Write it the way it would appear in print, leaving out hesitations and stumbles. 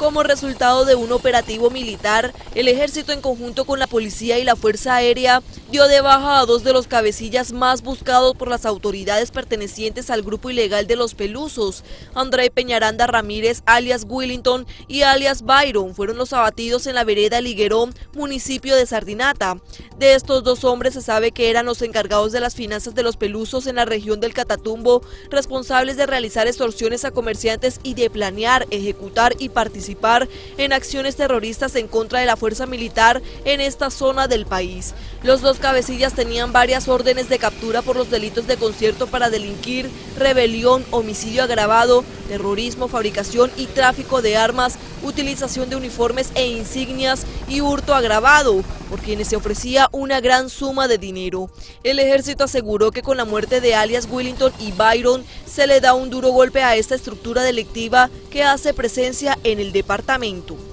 Como resultado de un operativo militar, el ejército en conjunto con la policía y la Fuerza Aérea dio de baja a 2 de los cabecillas más buscados por las autoridades pertenecientes al grupo ilegal de los Pelusos. André Peñaranda Ramírez, alias Willington, y alias Byron fueron los abatidos en la vereda Liguerón, municipio de Sardinata. De estos 2 hombres se sabe que eran los encargados de las finanzas de los Pelusos en la región del Catatumbo, responsables de realizar extorsiones a comerciantes y de planear, ejecutar y participar en acciones terroristas en contra de la fuerza militar en esta zona del país. Los 2 cabecillas tenían varias órdenes de captura por los delitos de concierto para delinquir, rebelión, homicidio agravado, terrorismo, fabricación y tráfico de armas, utilización de uniformes e insignias y hurto agravado, por quienes se ofrecía una gran suma de dinero. El ejército aseguró que con la muerte de alias Willington y Byron se le da un duro golpe a esta estructura delictiva que hace presencia en el departamento.